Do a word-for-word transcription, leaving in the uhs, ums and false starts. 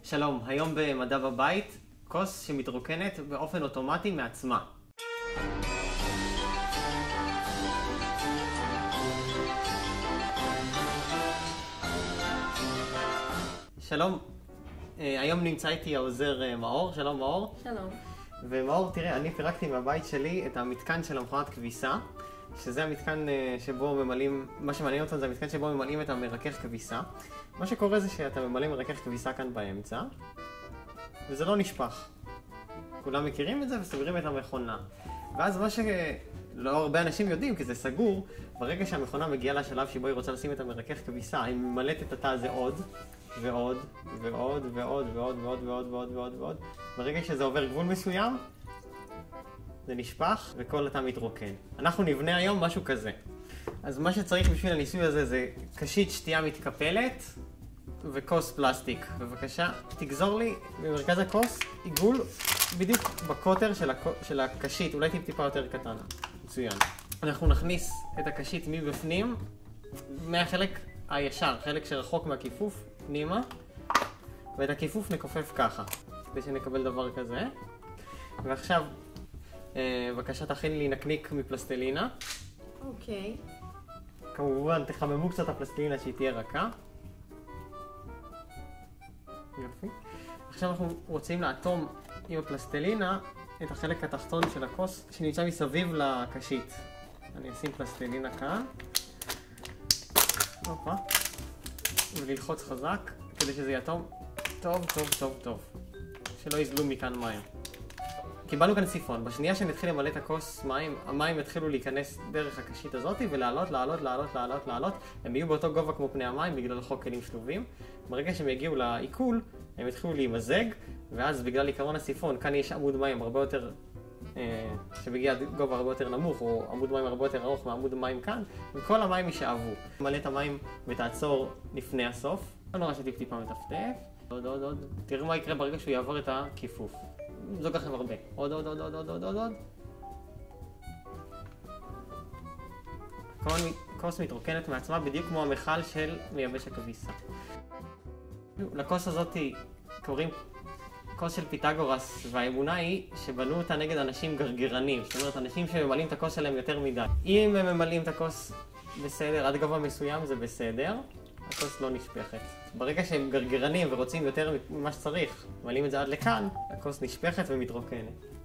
שלום, היום במדע בבית, כוס שמתרוקנת באופן אוטומטי מעצמה. שלום, היום נמצא איתי העוזר מאור. שלום מאור. שלום. ומאור, תראה, אני פירקתי מהבית שלי את המתקן של המכונת כביסה, שזה המתקן שבו ממלאים, מה שמעניין אותנו זה המתקן שבו ממלאים את המרכך כביסה. מה שקורה זה שאתה ממלא מרכך כביסה כאן באמצע, וזה לא נשפך. כולם מכירים את זה וסוגרים את המכונה. ואז מה שלא הרבה אנשים יודעים, כי זה סגור, ברגע שהמכונה מגיעה לשלב שבו היא רוצה לשים את המרכך כביסה, היא ממלאת את התא הזה עוד, ועוד, ועוד, ועוד, ועוד, ועוד, ועוד, ועוד, ועוד, ועוד. ברגע שזה עובר גבול מסוים, זה נשפך וכל התא מתרוקן. אנחנו נבנה היום משהו כזה. אז מה שצריך בשביל הניסוי הזה זה קשית שתייה מתקפלת וכוס פלסטיק. בבקשה, תגזור לי במרכז הכוס עיגול בדיוק בקוטר של, הקו, של הקשית, אולי טיפה יותר קטן. מצוין. אנחנו נכניס את הקשית מבפנים, מהחלק הישר, חלק שרחוק מהכיפוף, פנימה, ואת הכיפוף נכופף ככה, כדי שנקבל דבר כזה. ועכשיו, בבקשה תכין לי נקניק מפלסטלינה. אוקיי. כמובן, תחממו קצת הפלסטלינה שהיא תהיה רכה. יופי. עכשיו אנחנו רוצים לאטום עם הפלסטלינה את החלק התחתון של הכוס שנמצא מסביב לקשית. אני אשים פלסטלינה כאן. הופה. וללחוץ חזק כדי שזה יאטום טוב, טוב, טוב, טוב. שלא יזלו מכאן מים. קיבלנו כאן סיפון. בשנייה שנתחיל למלא את הכוס מים, המים יתחילו להיכנס דרך הקשית הזאת ולעלות, לעלות, לעלות, לעלות, לעלות. הם יהיו באותו גובה כמו פני המים בגלל חוק כלים שלובים. ברגע שהם יגיעו לעיכול, הם יתחילו להימזג, ואז בגלל עיקרון הסיפון, כאן יש עמוד מים הרבה יותר, אה, שמגיע גובה הרבה יותר נמוך, או עמוד מים הרבה יותר ארוך מעמוד מים כאן, וכל המים יישאבו. מלא את המים ותעצור לפני הסוף. לא נורא שטיפ טיפה מטפטף. עוד, עוד, עוד. תראו מה יקרה ברגע שהוא יעבור את הכיפוף. זו ככה הרבה. עוד, עוד, עוד, עוד, עוד, עוד, עוד, עוד. כוס מתרוקנת מעצמה בדיוק כמו המכל של מייבש הכביסה. לכוס הזאת קוראים כוס של פיתגורס, והאמונה היא שבנו אותה נגד אנשים גרגרנים. זאת אומרת, אנשים שממלאים את הכוס שלהם יותר מדי. אם הם ממלאים את הכוס בסדר, עד גובה מסוים זה בסדר, הכוס לא נשפכת. ברגע שהם גרגרנים ורוצים יותר ממה שצריך, ממלאים את זה עד לכאן, הכוס נשפכת ומתרוקנת.